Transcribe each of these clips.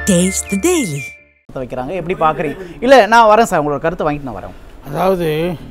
Taste the Daily. வைக்கிறாங்க எப்படி பார்க்குறீங்க? இல்லை நான் வரேன் சார், உங்களோட கருத்தை வாங்கிட்டு நான் வரேன். அதாவது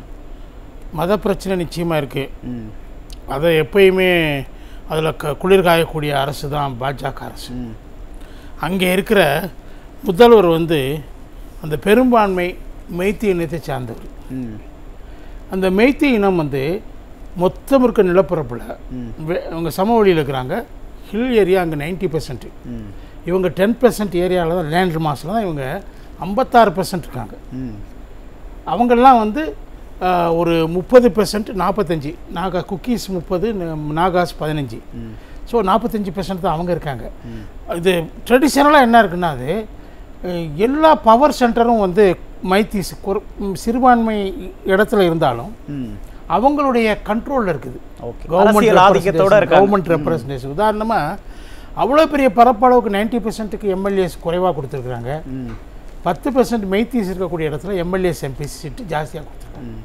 மத பிரச்சனை நிச்சயமாக இருக்குது. அதை எப்பயுமே அதில் குளிர் காயக்கூடிய அரசு தான் பாஜக அரசு. அங்கே இருக்கிற முதல்வர் அந்த பெரும்பான்மை மெய்த்தி இனத்தை சார்ந்தவர். அந்த மெய்த்தி இனம் மொத்தம் இருக்க நிலப்பரப்பில் இவங்க சமவெளியில் இருக்கிறாங்க. ஹில் ஏரியா அங்கே 90%, இவங்க 10% ஏரியாவில் தான் லேண்ட் மாஸில் தான் இவங்க 56% இருக்காங்க. அவங்கெல்லாம் ஒரு 30%, 45 குக்கீஸ் 30, நாகாஸ் 15. ஸோ 45% தான் அவங்க இருக்காங்க. இது ட்ரெடிஷ்னலாக என்ன இருக்குன்னா, அது எல்லா பவர் சென்டரும் மைத்தீஸ் சிறுபான்மை இடத்துல இருந்தாலும் அவங்களுடைய கண்ட்ரோலில் இருக்குது. Government representation. உதாரணமாக அவ்வளோ பெரிய பரப்பளவுக்கு 90%க்கு எம்எல்ஏஸ் குறைவாக கொடுத்துருக்குறாங்க. 10% மெய்த்தீஸ் இருக்கக்கூடிய இடத்துல எம்எல்ஏஸ் எம்பிஸ் சீட்டு ஜாஸ்தியாக கொடுத்துருக்காங்க.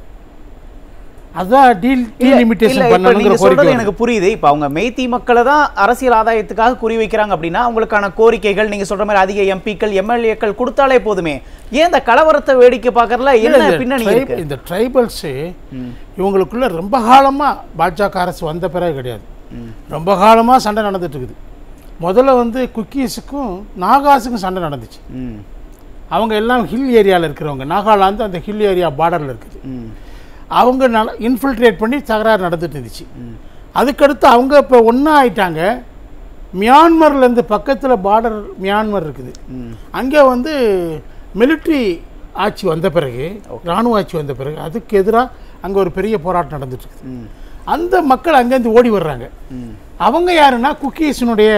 அதான் டீலிமிட்டேஷன் பண்ணணுங்கிற கோரிக்கை எனக்கு புரியுது. இப்போ அவங்க மெய்த்தி மக்களை தான் அரசியல் ஆதாயத்துக்காக குறி வைக்கிறாங்க அப்படின்னா அவங்களுக்கான கோரிக்கைகள் நீங்கள் சொல்கிற மாதிரி அதிக எம்பிக்கள் எம்எல்ஏக்கள் கொடுத்தாலே போதுமே. ஏன் இந்த கலவரத்தை வேடிக்கை பார்க்கறதுல என்ன பின்னணி இருக்கு? இந்த ட்ரைபல்ஸு இவங்களுக்குள்ள ரொம்ப காலமாக பாஜக அரசு வந்த பிறகு கிடையாது, ரொம்ப காலமாக சண்டை நடந்துட்டு இருக்குது. முதல்ல குக்கீஸுக்கும் நாகாஸுக்கும் சண்டை நடந்துச்சு. அவங்க எல்லாம் ஹில் ஏரியாவில் இருக்கிறவங்க. நாகாலாந்து அந்த ஹில் ஏரியா பார்டரில் இருக்குது. அவங்க இன்ஃபில்ட்ரேட் பண்ணி தகராறு நடந்துட்டு இருந்துச்சு. அதுக்கடுத்து அவங்க இப்போ ஒன்றா ஆயிட்டாங்க. மியான்மர்லேருந்து பக்கத்தில் பார்டர் மியான்மர் இருக்குது. அங்கே மிலிட்ரி ஆட்சி வந்த பிறகு, இராணுவ ஆட்சி வந்த பிறகு அதுக்கு எதிராக அங்கே ஒரு பெரிய போராட்டம் நடந்துட்டு இருக்குது. அந்த மக்கள் அங்கேருந்து ஓடி வர்றாங்க. அவங்க யாருன்னா குக்கீஸினுடைய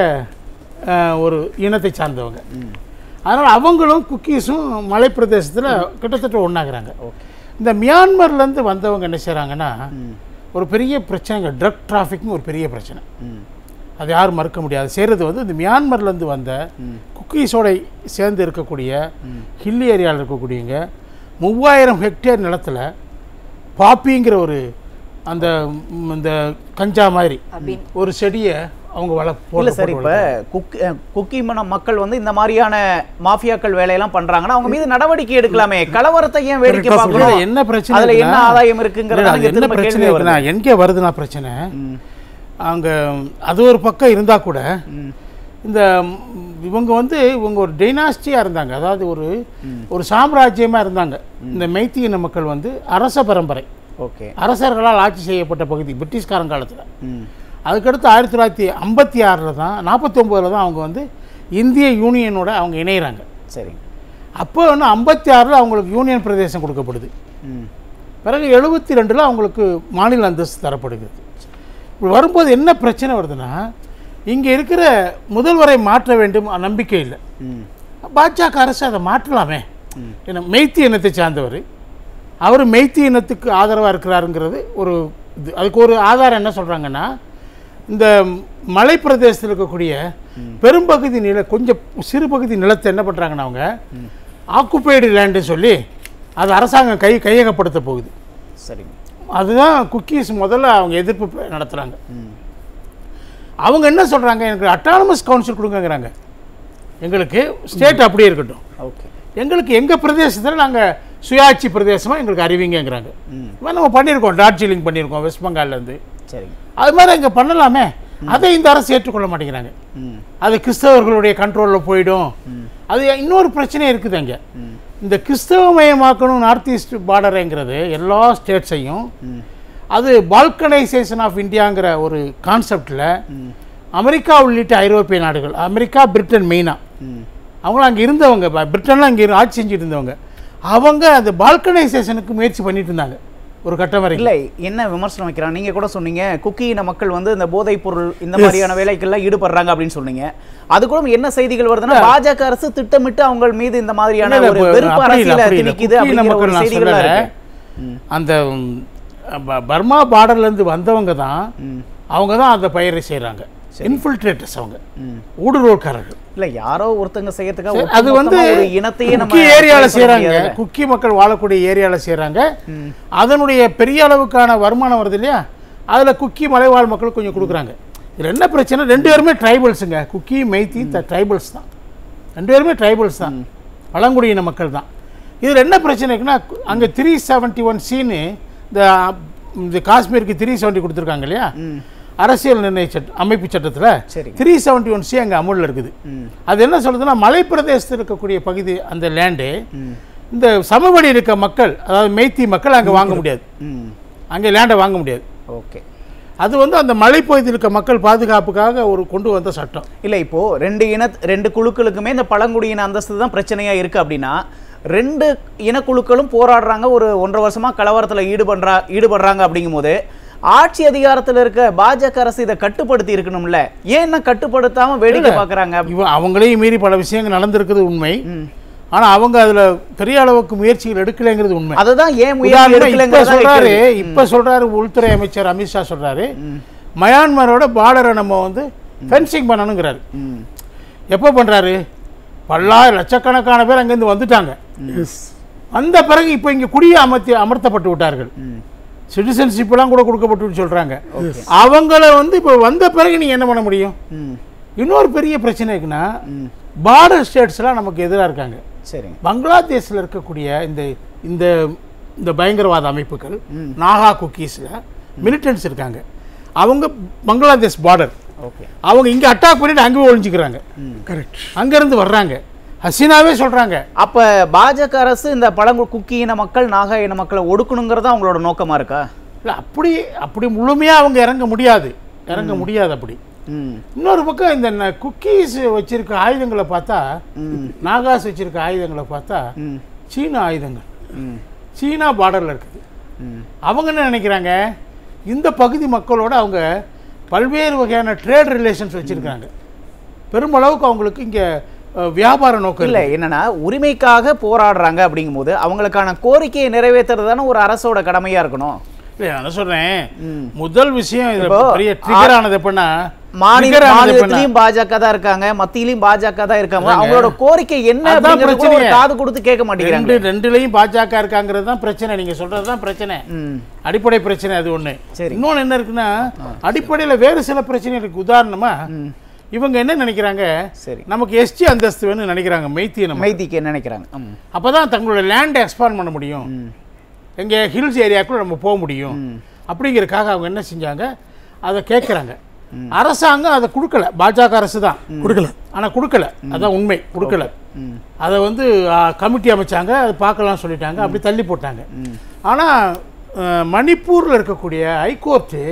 ஒரு இனத்தை சார்ந்தவங்க. அதனால் அவங்களும் குக்கீஸும் மலை பிரதேசத்தில் கிட்டத்தட்ட ஒன்றாகிறாங்க. இந்த மியான்மர்லேருந்து வந்தவங்க என்ன செய்கிறாங்கன்னா, ஒரு பெரிய பிரச்சனைங்க, ட்ரக் டிராஃபிக்னு ஒரு பெரிய பிரச்சனை. அது யாரும் மறுக்க முடியாது. செய்கிறது இந்த மியான்மர்லேருந்து வந்த குக்கீஸோட சேர்ந்து இருக்கக்கூடிய ஹில் ஏரியாவில் இருக்கக்கூடியவங்க 3000 ஹெக்டேர் நிலத்தில் பாப்பிங்கிற ஒரு அந்த இந்த கஞ்சா மாதிரி ஒரு செடியை அவங்க இல்லை சார். இப்போ குக்கி மக்கள் இந்த மாதிரியான மாஃபியாக்கள் வேலையெல்லாம் பண்றாங்கன்னா அவங்க மீது நடவடிக்கை எடுக்கலாமே. கலவரத்தை ஏன் வேடிக்கை பார்க்கணும்? என்ன பிரச்சனை, அதுல என்ன ஆதாயம் இருக்குங்கிறது என்ன பிரச்சனை எங்கே வருதுன்னா பிரச்சனை அங்க அது ஒரு பக்கம் இருந்தா கூட இந்த இவங்க இவங்க ஒரு டைனாஸ்டியா இருந்தாங்க. அதாவது ஒரு சாம்ராஜ்யமா இருந்தாங்க. இந்த மெய்த்தி இன மக்கள் அரச பரம்பரை, அரசர்களால் ஆட்சி செய்யப்பட்ட பகுதி பிரிட்டிஷ்காரன் காலத்தில். அதுக்கடுத்து 1956 தான் 49 தான் அவங்க இந்திய யூனியனோட அவங்க இணைகிறாங்க. சரி. அப்போ 56 அவங்களுக்கு யூனியன் பிரதேசம் கொடுக்கப்படுது. பிறகு 72 அவங்களுக்கு மாநில அந்தஸ்து தரப்படுகிறது. இப்படி வரும்போது என்ன பிரச்சனை வருதுன்னா, இங்கே இருக்கிற முதல்வரை மாற்ற வேண்டும் நம்பிக்கை இல்லை. பாஜக அரசு அதை மாற்றலாமே. ஏன்னா மெய்த்தி இனத்தை சார்ந்தவர், அவர் மெய்த்தி இனத்துக்கு ஆதரவாக இருக்கிறாருங்கிறது ஒரு இது. அதுக்கு ஒரு ஆதாரம் என்ன சொல்கிறாங்கன்னா, இந்த மலை பிரதேசத்தில் இருக்கக்கூடிய பெரும்பகுதி கொஞ்சம் சிறு பகுதி நிலத்தை என்ன பண்ணுறாங்கன்னா அவங்க ஆக்குபைடு லேண்டு சொல்லி அது அரசாங்கம் கையகப்படுத்த போகுது. சரி. அதுதான் குக்கீஸ் முதல்ல அவங்க எதிர்ப்பு நடத்துகிறாங்க. அவங்க என்ன சொல்கிறாங்க, எனக்கு அட்டானமஸ் கவுன்சில் கொடுங்கங்கிறாங்க. எங்களுக்கு ஸ்டேட் அப்படியே இருக்கட்டும், எங்களுக்கு எங்கள் பிரதேசத்தில் நாங்கள் சுயாட்சி பிரதேசமாக எங்களுக்கு அறிவிங்கிறாங்க. நம்ம பண்ணியிருக்கோம், டார்ஜிலிங் பண்ணியிருக்கோம் வெஸ்ட் பெங்கால்லேருந்து. சரி. அது மாதிரி இங்கே பண்ணலாமே. அதை இந்த அரசு ஏற்றுக்கொள்ள மாட்டேங்கிறாங்க. அது கிறிஸ்தவர்களுடைய கண்ட்ரோலில் போயிடும். அது இன்னொரு பிரச்சனை இருக்குது. அங்கே இந்த கிறிஸ்தவமயமாக்கணும் நார்த் ஈஸ்ட் பார்டருங்கிறது எல்லா ஸ்டேட்ஸையும் அது பால்கனைசேஷன் ஆஃப் இந்தியாங்கிற ஒரு கான்செப்டில் அமெரிக்கா உள்ளிட்ட ஐரோப்பிய நாடுகள், அமெரிக்கா பிரிட்டன் மெயினாக அவங்களும் அங்கே இருந்தவங்க, பிரிட்டன்லாம் அங்கே ஆட்சி செஞ்சுட்டு இருந்தவங்க, அவங்க அந்த பால்கனைசேஷனுக்கு முயற்சி பண்ணிட்டு இருந்தாங்க ஒரு கட்டம் வரை. இல்லை என்ன விமர்சனம் வைக்கிறாங்க, நீங்கள் கூட சொன்னீங்க குக்கி இன மக்கள் இந்த போதைப் பொருள் இந்த மாதிரியான வேலைகள்லாம் ஈடுபடுறாங்க அப்படின்னு சொன்னீங்க. அது கூட என்ன செய்திகள் வருதுன்னா, பாஜக அரசு திட்டமிட்டு அவங்க மீது இந்த மாதிரியான ஒரு வெறுப்பு அரசியலை திணிக்குது அப்படிங்கிற ஒரு செய்திகள் இருக்கு. அந்த பர்மா பார்டர்லேருந்து வந்தவங்க தான் அவங்க தான் அந்த பயிரை செய்கிறாங்க. இன்ஃபில்ட்ரேட்டர்ஸ், அவங்க ஊடுருவல்காரர்கள். இல்லை யாரோ ஒருத்தங்க செய்யறதுக்காக அது இனத்தையே குக்கி ஏரியாவில் செய்கிறாங்க. குக்கி மக்கள் வாழக்கூடிய ஏரியாவில் செய்கிறாங்க. அதனுடைய பெரிய அளவுக்கான வருமானம் வருது இல்லையா, அதில் குக்கி மலைவாழ் மக்களுக்கு கொஞ்சம் கொடுக்குறாங்க. இதில் என்ன பிரச்சனை, ரெண்டு பேருமே ட்ரைபல்ஸுங்க. குக்கி மெய்த்தி ட்ரைபல்ஸ் தான் 2 பேருமே ட்ரைபல்ஸ் தான், பழங்குடியின மக்கள் தான். இதில் என்ன பிரச்சனை இருக்குன்னா, அங்கே 371C இந்த காஷ்மீருக்கு 370 கொடுத்துருக்காங்க இல்லையா, அரசியல் நிர்ணய அமைப்பு சட்டத்தில் 371C அங்கே அமுலில் இருக்குது. அது என்ன சொல்லுதுன்னா, மலைப்பிரதேசத்தில் இருக்கக்கூடிய பகுதி அந்த லேண்டு இந்த சமவெளி இருக்க மக்கள், அதாவது மெய்த்தி மக்கள் அங்கே வாங்க முடியாது, அங்கே லேண்டை வாங்க முடியாது. ஓகே, அது வந்து அந்த மலைப்பகுதியில் இருக்க மக்கள் பாதுகாப்புக்காக ஒரு கொண்டு வந்த சட்டம். இல்லை இப்போ ரெண்டு குழுக்களுக்குமே இந்த பழங்குடியின அந்தஸ்து தான் பிரச்சனையா இருக்கு அப்படின்னா, 2 இனக்குழுக்களும் போராடுறாங்க, ஒரு 1.5 வருஷமா கலவரத்தில் ஈடுபடுறாங்க அப்படிங்கும் போது ஆட்சி அதிகாரத்தில் இருக்க பாஜக அரசு இதை கட்டுப்படுத்தி இருக்கணும்ல, ஏன் கட்டுப்படுத்தாம வேடிக்கை பார்க்குறாங்க? அவங்களையும் மீறி பல விஷயங்கள் நடந்திருக்குது உண்மை. ஆனால் அவங்க அதில் பெரிய அளவுக்கு முயற்சிகள் எடுக்கலைங்கிறது உண்மை. அதுதான் ஏன் முயற்சி எடுக்கலைங்க சொல்றாரு. இப்போ சொல்றாரு உள்துறை அமைச்சர் அமித்ஷா சொல்றாரு, மயான்மரோட பார்டரை நம்ம வந்து ஃபென்சிங் பண்ணணுங்கிறாரு. எப்போ பண்றாரு? லட்சக்கணக்கான பேர் அங்கேருந்து வந்துட்டாங்க. வந்த பிறகு இப்போ இங்கே குடியை அமர்த்தப்பட்டு விட்டார்கள், சிட்டிசன்ஷிப்லாம் கூட கொடுக்கப்பட்டு சொல்றாங்க. அவங்கள வந்து இப்போ வந்த பிறகு நீங்க என்ன பண்ண முடியும்? இன்னொரு பெரிய பிரச்சனை இருக்குன்னா, பார்டர் ஸ்டேட்ஸ்லாம் நமக்கு எதிராக இருக்காங்க. சரி, பங்களாதேஷில் இருக்கக்கூடிய இந்த இந்த இந்த பயங்கரவாத அமைப்புகள், நாகா குக்கீஸில் மிலிட்டன்ஸ் இருக்காங்க. அவங்க பங்களாதேஷ் பார்டர், அவங்க இங்கே அட்டாக் பண்ணிட்டு அங்கே ஒழிஞ்சிக்கிறாங்க. கரெக்ட், அங்கேருந்து வர்றாங்க. ஹசீனாவே சொல்கிறாங்க. அப்போ பாஜக அரசு இந்த குக்கி இன மக்கள், நாகா இன மக்களை ஒடுக்கணுங்கிறதா அவங்களோட நோக்கமாக இருக்கா? இல்லை, அப்படி முழுமையாக அவங்க இறங்க முடியாது. அப்படி. இன்னொரு பக்கம் இந்த குக்கீஸ் வச்சிருக்க ஆயுதங்களை பார்த்தா, நாகாஸ் வச்சிருக்க ஆயுதங்களை பார்த்தா சீனா ஆயுதங்கள், சீனா பார்டரில் இருக்குது. அவங்க என்ன நினைக்கிறாங்க, இந்த பகுதி மக்களோட அவங்க பல்வேறு வகையான ட்ரேட் ரிலேஷன்ஸ் வச்சிருக்காங்க. பெருமளவுக்கு அவங்களுக்கு இங்கே வியாபார நோக்கம் இல்லை. என்னன்னா, உரிமைக்காக போராடுறாங்க அப்படிங்கும் போது அவங்களுக்கான கோரிக்கையை நிறைவேற்றுறது தானே ஒரு அரசோட கடமையாக இருக்கணும். இல்லை, நான் சொல்கிறேன், முதல் விஷயம் பெரிய ட்ரிகர் ஆனது எப்படின்னா, மாநிலத்திலையும் பாஜக தான் இருக்காங்க, மத்தியிலையும் பாஜக தான் இருக்காங்க. அவங்களோட கோரிக்கை என்ன காது கொடுத்து கேட்க மாட்டேங்கிறாங்க. ரெண்டுலையும் பாஜக இருக்காங்கிறது தான் பிரச்சனை. நீங்க சொல்றதுதான் பிரச்சனை, அடிப்படை பிரச்சனை அது ஒண்ணு. இன்னொன்னு என்ன இருக்குன்னா, அடிப்படையில வேறு சில பிரச்சனை இருக்கு. உதாரணமா, இவங்க என்ன நினைக்கிறாங்க, சரி நமக்கு எஸ்டி அந்தஸ்து வேணும்னு நினைக்கிறாங்க, மெய்த்திக்கு நினைக்கிறாங்க. அப்பதான் தங்களோட லேண்டை எக்ஸ்பாண்ட் பண்ண முடியும், எங்க ஹில்ஸ் ஏரியாக்குள்ள நம்ம போக முடியும் அப்படிங்கிறதுக்காக அவங்க என்ன செஞ்சாங்க, அதை கேட்குறாங்க. அரசாங்கம் அதை கொடுக்கல, பாஜக அரசு தான் கொடுக்கல. ஆனால் கொடுக்கல, அதான் உண்மை, கொடுக்கல. அதை வந்து கமிட்டி அமைச்சாங்க, அதை பார்க்கலாம் சொல்லிட்டாங்க, அப்படி தள்ளி போட்டாங்க. ஆனால் மணிப்பூரில் இருக்கக்கூடிய ஹைகோர்ட்டு,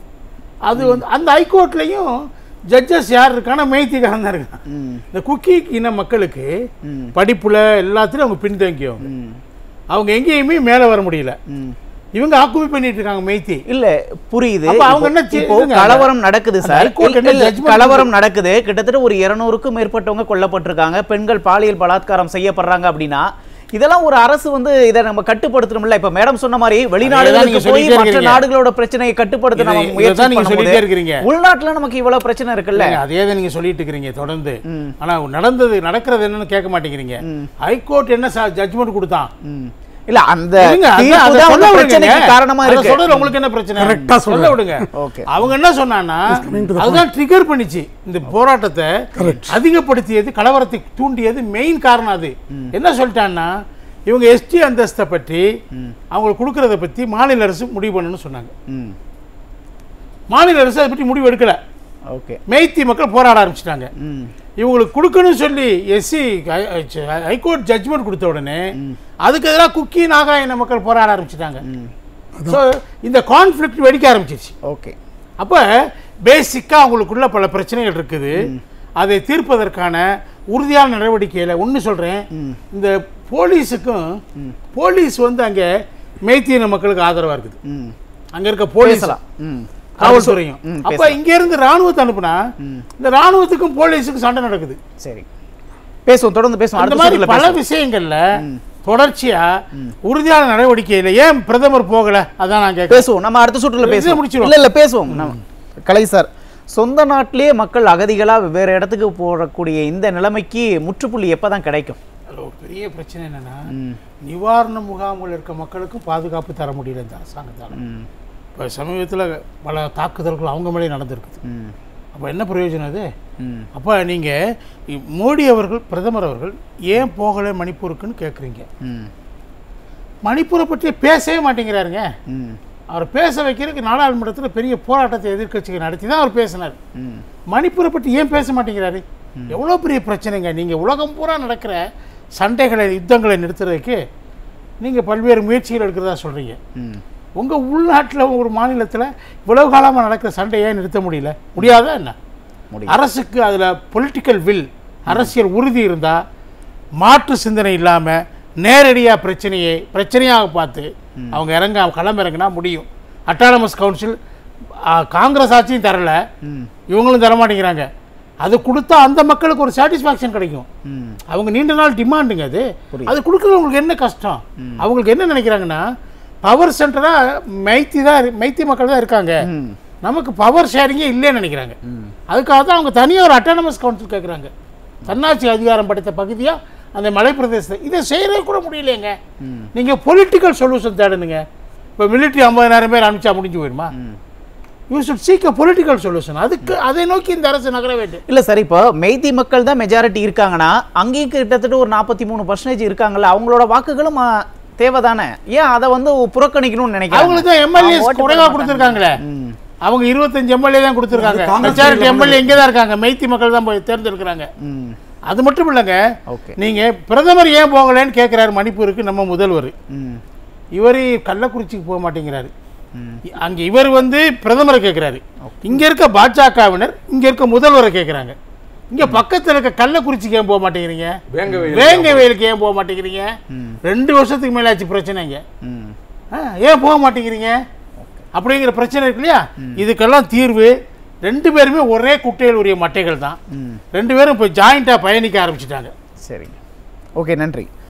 அது வந்து அந்த ஹைகோர்ட்லேயும் ஜட்ஜஸ் யார் இருக்கானா, மெய்த்திகாரன் தான் இருக்கான். இந்த குக்கி இன மக்களுக்கு படிப்புல எல்லாத்துலையும் அவங்க பின்தங்கியவங்க, அவங்க எங்கேயுமே மேலே வர முடியல. இவங்க ஆக்குபை பண்ணிட்டு இருக்காங்க மெய்த்தி. இல்ல புரியுது. அவங்க என்ன, கலவரம் நடக்குது சார், கலவரம் நடக்குது. கிட்டத்தட்ட ஒரு 200க்கும் மேற்பட்டவங்க கொல்லப்பட்டிருக்காங்க, பெண்கள் பாலியல் பலாத்காரம் செய்யப்படுறாங்க. அப்படின்னா இதெல்லாம் ஒரு அரசு வந்து இதை நம்ம கட்டுப்படுத்தணும்ல. இப்ப மேடம் சொன்ன மாதிரி வெளிநாடுகளுக்கு போய் மற்ற நாடுகளோட பிரச்சனையை கட்டுப்படுத்த நம்ம முயற்சி பண்ணிட்டே இருக்கீங்க. உள்நாட்டுல நமக்கு இவ்வளவு பிரச்சனை இருக்குல்ல, அதே தான் நீங்க சொல்லிட்டு இருக்கீங்க தொடர்ந்து. ஆனா நடக்கிறது என்னன்னு கேட்க மாட்டேங்கிறீங்க. ஹைகோர்ட் என்ன ஜட்ஜ்மெண்ட் கொடுத்தான்? இல்ல, அந்த பிரச்சனைக்கு காரணமா இருக்கு. சொல்றது உங்களுக்கு என்ன பிரச்சனை? கரெக்ட்டா சொல்ல விடுங்க. அவங்க என்ன சொன்னான்னா, அதுதான் ட்ரிகர் பண்ணிச்சு இந்த போராட்டத்தை, அதிகப்படுத்தியது, கலவரத்தை தூண்டியது மெயின் காரணம். அது என்ன சொல்லிட்டான்னா, இவங்க எஸ்டி அந்தஸ்தை பற்றி அவங்களுக்கு கொடுக்கறத பத்தி மாநில அரசு முடிவு பண்ணணும்னு சொன்னாங்க. மாநில அரசு அதை பற்றி முடிவு எடுக்கல. மெய்த்தி மக்கள் போராட ஆரம்பிச்சிட்டாங்க. இவங்களுக்கு கொடுக்கணும்னு சொல்லி எஸ்சி ஹைகோர்ட் ஜட்ஜ்மெண்ட் கொடுத்த உடனே அதுக்கு எதிராக குக்கி நாகா இன மக்கள் போராட ஆரம்பிச்சிட்டாங்க. ஸோ இந்த கான்ஃப்ளிக்ட் வெடிக்க ஆரம்பிச்சிருச்சு. ஓகே, அப்போ பேசிக்காக அவங்களுக்குள்ள பல பிரச்சனைகள் இருக்குது. அதை தீர்ப்பதற்கான உறுதியான நடவடிக்கையில் ஒன்று சொல்கிறேன், இந்த போலீஸுக்கும், போலீஸ் வந்து அங்கே மெய்த்தியின மக்களுக்கு ஆதரவாக இருக்குது. அங்கே இருக்க போலீஸ்லாம், காவல்துறையும். அப்ப இங்க இருந்து ராணுவத்தை அனுப்புனா இந்த ராணுவத்துக்கும் போலீஸுக்கும் சண்டை நடக்குது. சரி, பேசுவோம், தொடர்ந்து பேசுவோம். அந்த மாதிரி பல விஷயங்கள்ல தொடர்ச்சியா உறுதியான நடவடிக்கையில ஏன் பிரதமர் போகல, அதான் நான் கேட்க. பேசுவோம், நம்ம அடுத்த சுற்றுல பேசுவோம், முடிச்சிடுவோம். இல்ல பேசுவோம். கலை சார், சொந்த நாட்டிலேயே மக்கள் அகதிகளா வேற இடத்துக்கு போகக்கூடிய இந்த நிலைமைக்கு முற்றுப்புள்ளி எப்பதான் கிடைக்கும்? ஒரு பெரிய பிரச்சனை என்னன்னா, நிவாரண முகாம்கள் இருக்க மக்களுக்கும் பாதுகாப்பு தர முடியல இந்த அரசாங்கத்தால். இப்போ சமீபத்தில் பல தாக்குதல்கள் அவங்க மேலே நடந்திருக்குது. அப்போ என்ன பிரயோஜனம் அது? ம். அப்போ நீங்கள் மோடி அவர்கள், பிரதமர் அவர்கள் ஏன் போகலை மணிப்பூருக்குன்னு கேட்குறீங்க. ம். மணிப்பூரை பற்றி பேசவே மாட்டேங்கிறாருங்க. ம். அவர் பேச வைக்கிறதுக்கு நாடாளுமன்றத்தில் பெரிய போராட்டத்தை எதிர்க்கட்சிகள் நடத்தி தான் அவர் பேசினார். ம். மணிப்பூரை பற்றி ஏன் பேச மாட்டேங்கிறாரு? எவ்வளோ பெரிய பிரச்சனைங்க. நீங்கள் உலகம் பூரா நடக்கிற சண்டைகளை, யுத்தங்களை நிறுத்துறதுக்கு நீங்கள் பல்வேறு முயற்சிகள் எடுக்கிறதா சொல்கிறீங்க. ம். உங்கள் உள்நாட்டில் ஒரு மாநிலத்தில் இவ்வளவு காலமாக நடக்கிற சண்டையை நிறுத்த முடியாதா என்ன? அரசுக்கு அதில் பொலிட்டிக்கல் வில், அரசியல் உறுதி இருந்தால் மாற்று சிந்தனை இல்லாமல் நேரடியாக பிரச்சனையாக பார்த்து அவங்க களம் இறங்கினா முடியும். அட்டானமஸ் கவுன்சில் காங்கிரஸ் ஆட்சியும் தரல, இவங்களும் தரமாட்டேங்கிறாங்க. அது கொடுத்தா அந்த மக்களுக்கு ஒரு சாட்டிஸ்ஃபேக்ஷன் கிடைக்கும். அவங்க நீண்ட நாள் டிமாண்டுங்க. அது கொடுக்குறது உங்களுக்கு என்ன கஷ்டம்? அவங்களுக்கு என்ன நினைக்கிறாங்கன்னா, பவர் சென்டராக மைத்தி மக்கள் தான் இருக்காங்க, நமக்கு பவர் ஷேரிங்கே இல்லைன்னு நினைக்கிறாங்க. அதுக்காக தான் அவங்க தனியாக ஒரு அட்டானமஸ் கவுன்சில் கேட்குறாங்க. தன்னாட்சி அதிகாரம் படைத்த பகுதியாக அந்த மலை பிரதேசத்தை இதை செய்யறது கூட முடியலைங்க. நீங்கள் பொலிட்டிக்கல் சொல்யூஷன் தேடணுங்க. இப்போ மிலிட்ரி 50,000 பேர் அனுப்பிச்சா முடிஞ்சு போயிடுமா? You should seek a political solution. அதுக்கு அதை நோக்கி இந்த அரசு நகர வேண்டும். இல்லை சார், இப்போ மெய்தி மக்கள் தான் மெஜாரிட்டி இருக்காங்கன்னா அங்கேயும் கிட்டத்தட்ட ஒரு 43% இருக்காங்கல்ல, அவங்களோட வாக்குகளும் தேவைதானே? ஏன் அதை வந்து புறக்கணிக்கணும்னு நினைக்கிறேன்? அவங்களுக்கு தான் எம்எல்ஏ குறைவாக கொடுத்துருக்காங்களே. அவங்க 25 எம்எல்ஏ தான் கொடுத்துருக்காங்க. மெஜாரிட்டி எம்எல்ஏ இங்கே தான் இருக்காங்க. மெய்தி மக்கள் தான் போய் தேர்ந்தெடுக்கிறாங்க. அது மட்டும் இல்லைங்க, நீங்கள் பிரதமர் ஏன் போகலன்னு கேட்குறாரு மணிப்பூருக்கு நம்ம முதல்வர். இவர் கள்ளக்குறிச்சிக்கு போக மாட்டேங்கிறாரு. அங்கே இவர் வந்து பிரதமரை கேட்குறாரு. இங்கே இருக்க பாஜகவினர் இங்கே இருக்க முதல்வரை கேட்குறாங்க. இங்கே பக்கத்தில் இருக்க கள்ளக்குறிச்சிக்கு ஏன் போக மாட்டேங்கிறீங்க? வேங்க வயலுக்கு ஏன் போக மாட்டேங்கிறீங்க? 2 வருஷத்துக்கு மேலே ஆச்சு பிரச்சனைங்க. ஏன் போக மாட்டேங்கிறீங்க? அப்படிங்கிற பிரச்சனை இருக்கு இல்லையா? இதுக்கெல்லாம் தீர்வு 2 பேருமே ஒரே குட்டையில் உரிய மட்டைகள் தான். 2 பேரும் இப்போ ஜாயிண்டாக பயணிக்க ஆரம்பிச்சிட்டாங்க. சரிங்க, ஓகே, நன்றி.